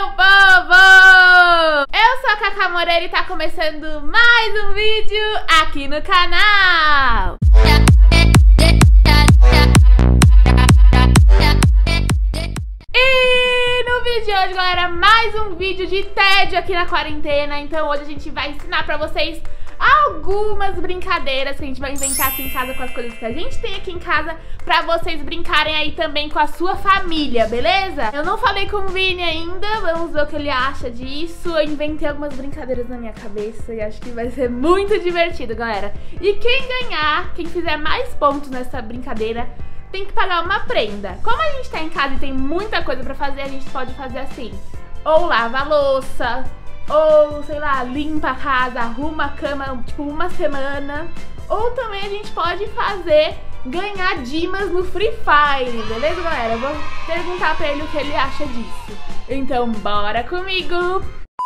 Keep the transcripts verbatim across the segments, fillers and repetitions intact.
meu povo! Eu sou a Cacá Moreira e tá começando mais um vídeo aqui no canal. E no vídeo de hoje, galera, mais um vídeo de tédio aqui na quarentena. Então hoje a gente vai ensinar pra vocês algumas brincadeiras que a gente vai inventar aqui em casa com as coisas que a gente tem aqui em casa, pra vocês brincarem aí também com a sua família, beleza? Eu não falei com o Vini ainda, vamos ver o que ele acha disso. Eu inventei algumas brincadeiras na minha cabeça e acho que vai ser muito divertido, galera. E quem ganhar, quem fizer mais pontos nessa brincadeira, tem que pagar uma prenda. Como a gente tá em casa e tem muita coisa pra fazer, a gente pode fazer assim: ou lava a louça, ou, sei lá, limpa a casa, arruma a cama, tipo, uma semana. Ou também a gente pode fazer ganhar dimas no Free Fire, beleza, galera? Eu vou perguntar pra ele o que ele acha disso. Então, bora comigo!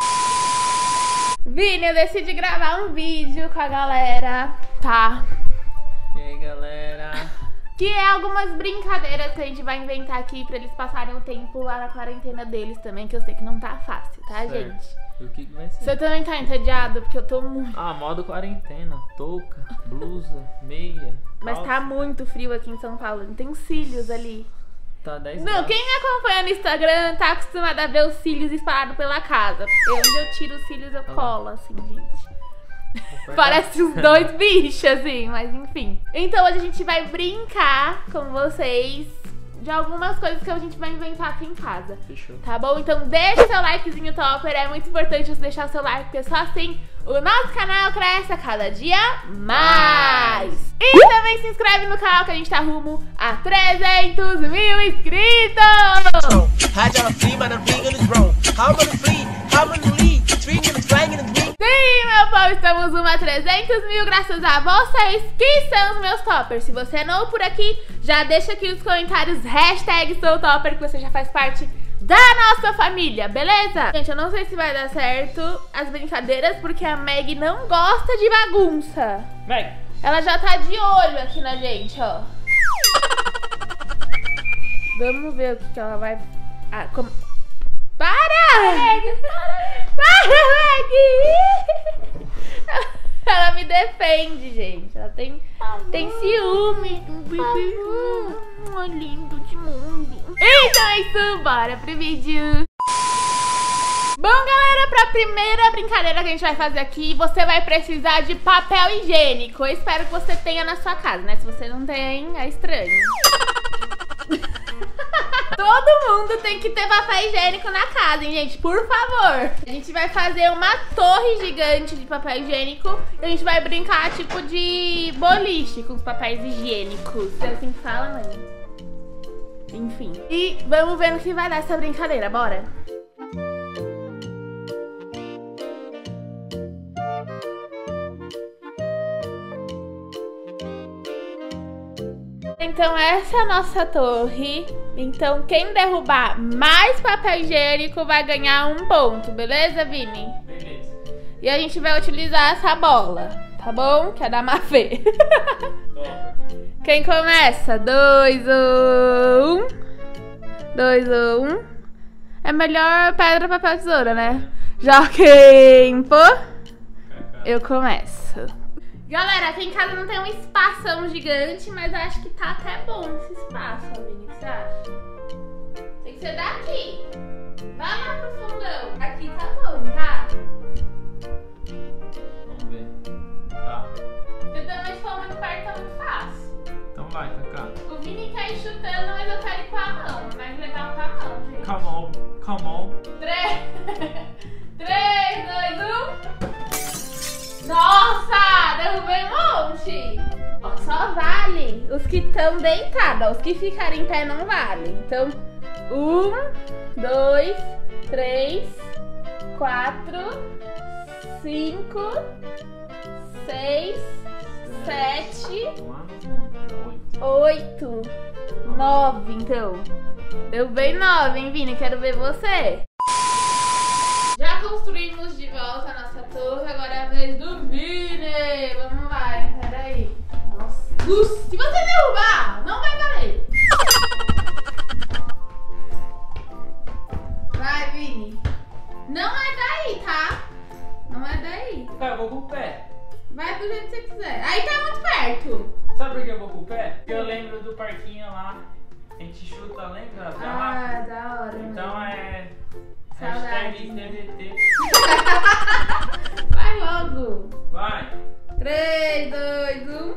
Vini, eu decidi gravar um vídeo com a galera, tá? E aí, galera? Que é algumas brincadeiras que a gente vai inventar aqui pra eles passarem o tempo lá na quarentena deles também, que eu sei que não tá fácil, tá, Certo. gente? O que que vai ser? Você também tá entediado? Porque eu tô muito... Ah, modo quarentena. Touca, blusa, meia, Mas calça. tá muito frio aqui em São Paulo. Tem cílios ali. Tá dez Não, graus. quem me acompanha no Instagram tá acostumado a ver os cílios espalhados pela casa. Eu, onde eu tiro os cílios, eu colo, assim, gente. Parece os dois bichos, assim, mas enfim. Então hoje a gente vai brincar com vocês de algumas coisas que a gente vai inventar aqui em casa. Fechou. Tá bom? Então deixa seu likezinho topper, é muito importante você deixar seu like, porque só assim o nosso canal cresce a cada dia mais. E também se inscreve no canal que a gente tá rumo a trezentos mil inscritos! Sim, meu povo, estamos rumo a trezentos mil graças a vocês que são os meus toppers. Se você é novo por aqui, já deixa aqui nos comentários hashtag sou topper, que você já faz parte da nossa família, beleza? Gente, eu não sei se vai dar certo as brincadeiras, porque a Meg não gosta de bagunça. Meg! Ela já tá de olho aqui na gente, ó. Vamos ver o que, que ela vai... Ah, como... Para! Meg! Para, Meg! Ela me defende, gente. Ela tem, tem ciúme. Um lindo de mundo. Então é isso, bora pro vídeo. Bom, galera, pra primeira brincadeira que a gente vai fazer aqui, você vai precisar de papel higiênico. Eu espero que você tenha na sua casa, né? Se você não tem, é estranho. Todo mundo tem que ter papel higiênico na casa, hein, gente? Por favor. A gente vai fazer uma torre gigante de papel higiênico e a gente vai brincar tipo de boliche com os papéis higiênicos. É assim que fala, mãe? Enfim. E vamos ver no que vai dar essa brincadeira, bora? Então essa é a nossa torre. Então quem derrubar mais papel higiênico vai ganhar um ponto, beleza, Vini? Beleza. E a gente vai utilizar essa bola, tá bom? Que é da Mafê. Quem começa? Dois ou um. Dois ou um. É melhor pedra, papel, tesoura, né? Já quem for, eu começo. Galera, aqui em casa não tem um espação gigante, mas acho que tá até bom esse espaço, ó, Vini. O que você acha? Tem que ser daqui. Vai lá pro fundão. Aqui tá bom, tá? Vamos ver. Tá. Porque também se for muito perto tá muito fácil. Então vai, Cacá. O Vini quer ir chutando, mas eu quero ir com a mão. É mais legal com a mão, gente. Come on, come on. Três, três, dois, um. Nossa, derrubei um monte. Ó, só vale os que estão deitados. Os que ficarem em pé não vale. Então, um, dois, três, quatro, cinco, seis, sete, Oito. oito, nove. Então, derrubei nove, hein, Vini? Quero ver você. Já construímos de volta a nossa torre, agora é a vez do Vini. Vamos lá, hein? Peraí. Nossa. Luz. Se você derrubar, não vai valer. Vai, Vini. Não é daí, tá? Não é daí. Tá, eu vou com o pé. Vai do jeito que você quiser. Aí tá muito perto. Sabe por que eu vou com o pé? Porque eu lembro do parquinho lá. A gente chuta, lembra? Até Ah, lá. da hora. Então mano. é... Saudade. Hashtag T V T. Vai logo. Vai. três, dois, um.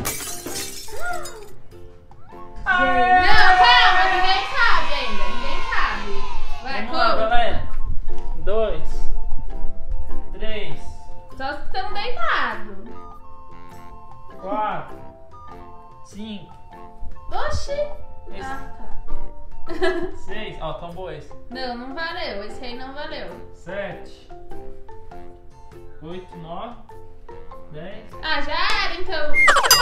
Aê! Não, calma, ninguém cabe ainda. Ninguém cabe. Vai, Vamos lá, corre. galera. Dois. Três. Só os que estão deitados. Quatro. Cinco. Oxi. Esse. Ah, tá. Seis. Ó, tombou esse. Não, não valeu. Esse aí não valeu. Sete. Oito, nove. Dez. Ah, já era então.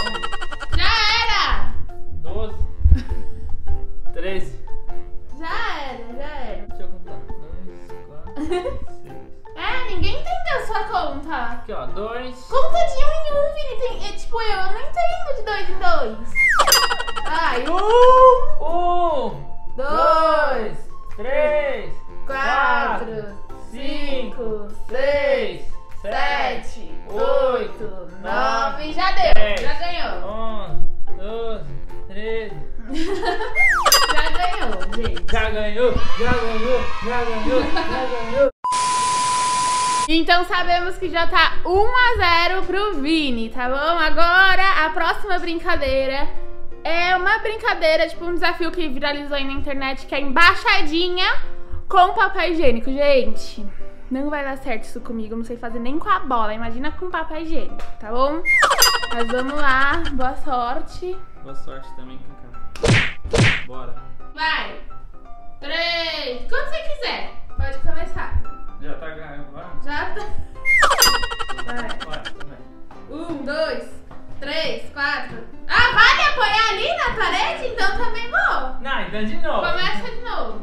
Já era. Doze. Treze. Já era, já era. Deixa eu contar. Dois, quatro, seis. É, ninguém entendeu sua conta. Aqui, ó. Dois. Conta de um em um, Vini. Tem, é, tipo, eu não entendo de dois em dois. Ai, um, Um. dois, Três. quatro, cinco, seis, sete, oito, nove. Já deu, dez, já ganhou. Onze. Doze. Treze. Já ganhou, gente. Já ganhou. Já ganhou. Já ganhou. Já ganhou. Então sabemos que já tá um a zero pro Vini, tá bom? Agora a próxima brincadeira é uma brincadeira, tipo um desafio que viralizou aí na internet, que é embaixadinha com papel higiênico. Gente, não vai dar certo isso comigo, não sei fazer nem com a bola, imagina com papel higiênico, tá bom? Mas vamos lá, boa sorte. Boa sorte também com o cara. Bora. Vai! Três, quando você quiser, pode começar. Já tá gravando? Já tá. Vai. Vai, também. Um, dois, três, quatro. Ah, vale apoiar ali na parede? Então também vou. Não, então de novo. Começa de novo.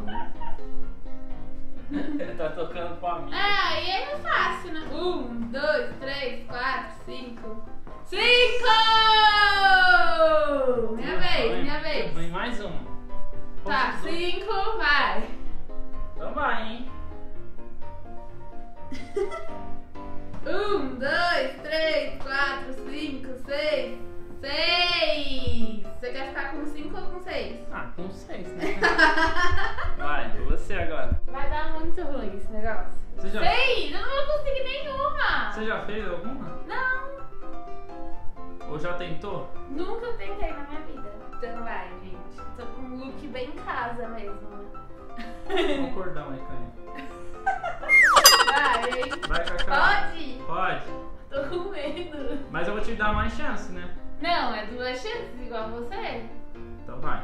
Ele tá tocando pra mim. Ah, aí é fácil, né? Um, dois, três, quatro, cinco. Cinco! Minha vez, minha vez. Vem mais uma. Tá, Posso- cinco, vai. Então vai, hein? Um, dois, três, quatro, cinco, seis. Seis! Você quer ficar com cinco ou com seis? Ah, com seis, né? Vai, você agora. Vai dar muito ruim esse negócio. Você já, Seis! Eu não vou conseguir nenhuma! você já fez alguma? Não, Ou já tentou? nunca tentei na minha vida. Então vai, gente. Tô com um look bem em casa mesmo, né? Um cordão aí, Caio. Vai, hein? Vai, Cacá. Pode? Pode. Tô com medo. Mas eu vou te dar mais chance, né? Não, é duas chances igual você. Então vai.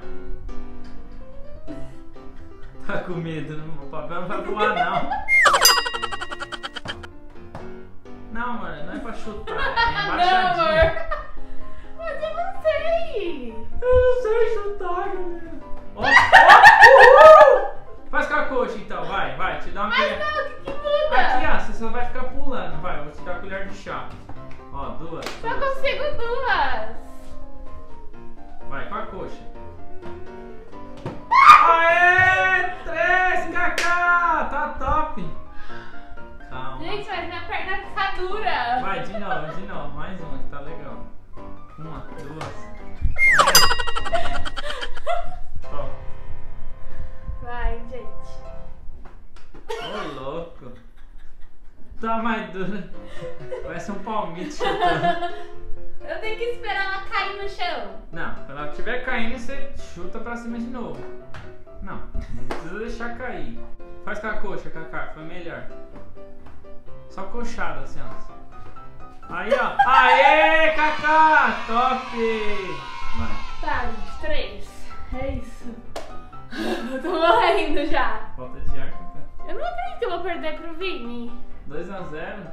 Tá com medo, né? O papel não vai voar, não. Não, amor, não é pra chutar. É Não, embaixadinha. amor. Mas eu não sei. Eu não sei chutar, galera. Ó, ó, uhul! Faz com a coxa então, vai, vai, te dá uma Mas colher. não, o que, que muda? Aqui, ó, você só vai ficar pulando, vai, eu vou te dar a colher de chá. Ó, duas. Só duas. consigo duas. Vai, com a coxa. Aê! Três, Cacá! Tá top! Calma. Gente, mas minha perna fica dura. Vai, de novo, de novo, mais uma que tá legal. Uma, duas. Ó. Vai, gente. Ô, louco. Tá mais dura. Parece um palmito chutando. Eu tenho que esperar ela cair no chão. Não, quando ela estiver caindo, você chuta pra cima de novo. Não, não precisa deixar cair. Faz com a coxa, Cacá, foi melhor. Só coxada assim, ó. Aí, ó. Aê, Cacá! Top! Vai. Tá, gente, três. É isso. Eu tô morrendo já. Falta de ar, Cacá. Eu não acredito que eu vou perder pro Vini. dois a zero.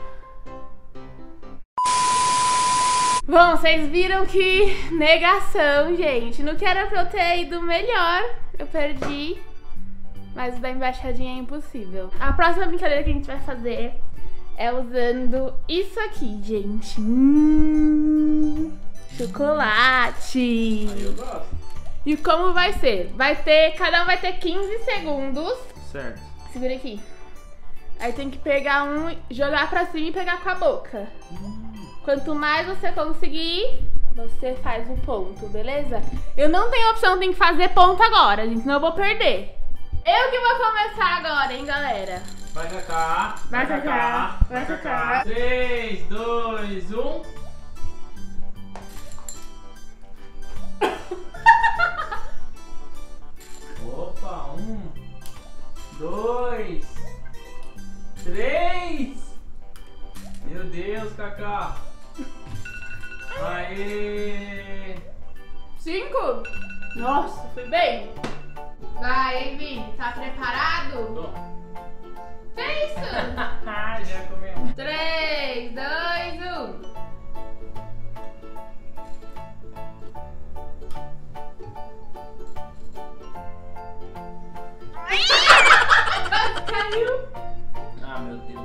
Bom, vocês viram que negação, gente. No que era pra eu ter ido melhor, eu perdi. Mas o da embaixadinha é impossível. A próxima brincadeira que a gente vai fazer é usando isso aqui, gente. Hum, chocolate. Aí eu gosto. E como vai ser? Vai ter, cada um vai ter quinze segundos. Certo. Segura aqui. Aí tem que pegar um, jogar pra cima e pegar com a boca. Quanto mais você conseguir, você faz o ponto, beleza? Eu não tenho opção, tem que fazer ponto agora, gente, senão eu vou perder. Eu que vou começar agora, hein, galera? Vai, Cacá. Vai, Cacá. Vai, Cacá. três, dois, um. Opa, um, dois, três. Meu Deus, Cacá. Aê. Cinco? Nossa, fui bem. Vai, Vini, tá preparado? Tô. Que é isso? Já comeu. três, dois, um. Caiu. Ah, meu Deus.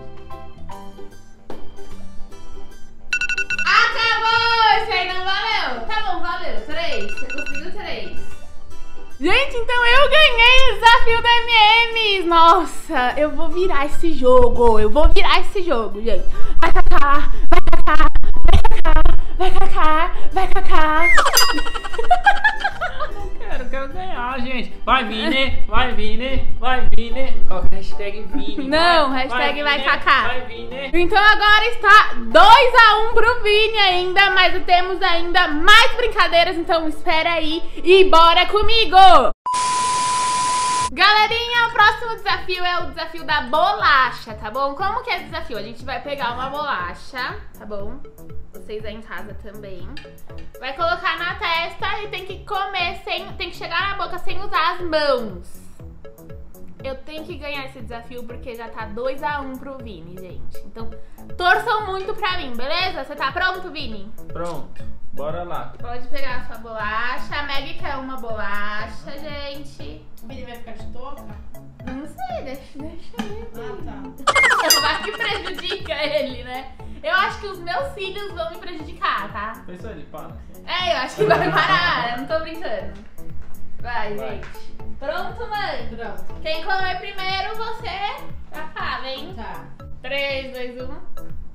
Acabou! Isso aí não valeu. Tá bom, valeu. Três. Você conseguiu três. Gente, então eu ganhei o desafio da M Ms. Nossa, eu vou virar esse jogo. Eu vou virar esse jogo, gente. Vai, Cacá. Vai, Cacá. Vai, Cacá. Vai, Cacá. Vai, Cacá. Não quero, quero ganhar, gente. Vai, Vini. Vai, Vini. Vai, Vini. Coloca a hashtag Vini. Não, vai, hashtag vai, Vini, Cacá. Vai, Vini. Então agora está dois a um pro Vini ainda, mas temos ainda mais brincadeiras, então espera aí e bora comigo! Galerinha, o próximo desafio é o desafio da bolacha, tá bom? Como que é o desafio? A gente vai pegar uma bolacha, tá bom? Vocês aí em casa também. Vai colocar na testa e tem que comer sem... Tem que chegar na boca sem usar as mãos. Eu tenho que ganhar esse desafio porque já tá dois a um pro Vini, gente. Então, torçam muito pra mim, beleza? Você tá pronto, Vini? Pronto, bora lá. Pode pegar a sua bolacha. A Meg quer uma bolacha, gente. O Vini vai ficar de touca? Não sei, deixa, deixa ele. Ah, tá. Vai que prejudica ele, né? Eu acho que os meus filhos vão me prejudicar, tá? Pensou ele para? É, eu acho que vai parar. Eu não tô brincando. Vai, Vai. gente. Pronto, mãe? Pronto. Quem comer primeiro, você já fala, hein? Tá. três, dois, um.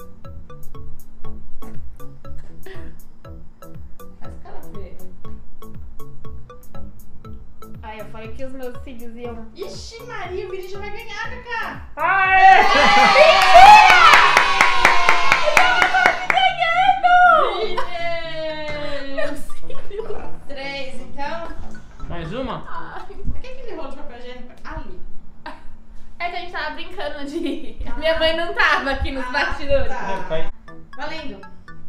Faz cara feia. Ai, eu falei que os meus filhos iam... Ixi, Maria, o Vini já vai ganhar, Cacá. Aê! Meus filhos. Três, então. Mais uma? Ai. Por que aquele rolo de papel higiênico ali? É que a gente tava brincando de... Minha mãe não tava aqui nos Ah, bastidores. tá. É, vai. Valendo.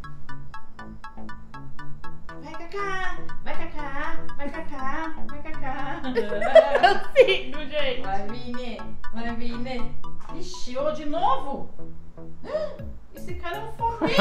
Vai, Cacá. Vai, Cacá. Vai, Cacá. Vai, Cacá. Eu sigo, gente. Vai, Vini. Vai, Vini. Ixi, ô, de novo? Esse cara é um fominha.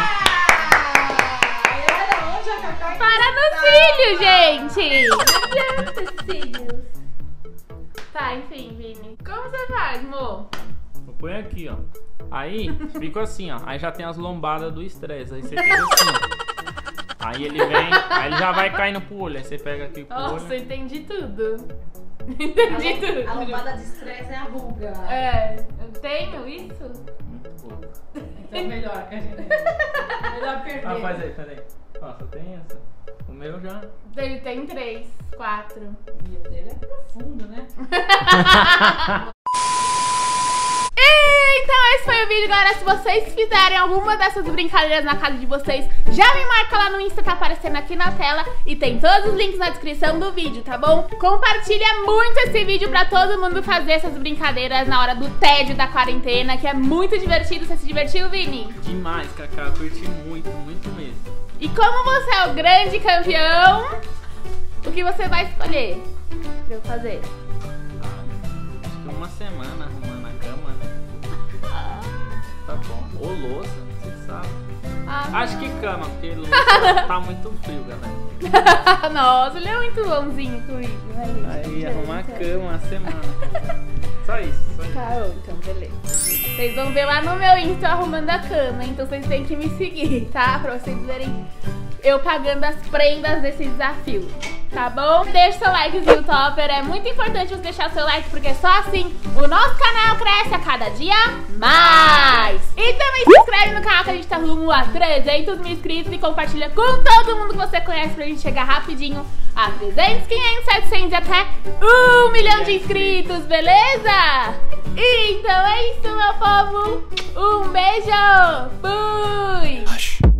Olha onde a Cacá Para no cílio, gente. Não adianta esses cílios. Tá, enfim, Vini. Como você faz, amor? Eu ponho aqui, ó. Aí, fica assim, ó. Aí já tem as lombadas do estresse. Aí você fica assim, ó. Aí ele vem, aí ele já vai caindo pro olho. Aí você pega aqui pro Nossa, olho. entendi tudo. Entendi tudo. A lombada de estresse é a ruga. É, eu tenho isso? Muito pouco. Então melhor que a gente. Melhor perder. Ah, faz aí, faz aí. Ó, só tem essa. O meu já. Ele tem três, quatro. Meu Deus, é profundo, né? E, então esse foi o vídeo, galera. Se vocês fizerem alguma dessas brincadeiras na casa de vocês, já me marca lá no Insta, tá aparecendo aqui na tela. E tem todos os links na descrição do vídeo, tá bom? Compartilha muito esse vídeo pra todo mundo fazer essas brincadeiras na hora do tédio da quarentena, que é muito divertido. Você se divertiu, Vini? Demais, Cacá. Eu curti muito, muito mesmo. E como você é o grande campeão, o que você vai escolher pra eu fazer? Ah, acho que uma semana arrumando a cama, né? Tá bom. Ou louça, você sabe. Ah, Acho que cama, porque louça tá muito frio, galera. Nossa, ele é muito bonzinho comigo. Aí, Aí arrumar a cama uma semana. Só isso, só isso. Tá bom, então beleza. Vocês vão ver lá no meu Insta arrumando a cama, então vocês têm que me seguir, tá? Pra vocês verem eu pagando as prendas desse desafio. tá bom? Deixa seu likezinho topper, é muito importante você deixar seu like, porque só assim o nosso canal cresce a cada dia mais. E também se inscreve no canal que a gente tá rumo a trezentos mil inscritos e compartilha com todo mundo que você conhece pra gente chegar rapidinho a trezentos, quinhentos, setecentos e até um milhão de inscritos, beleza? Então é isso, meu povo. Um beijo. Fui.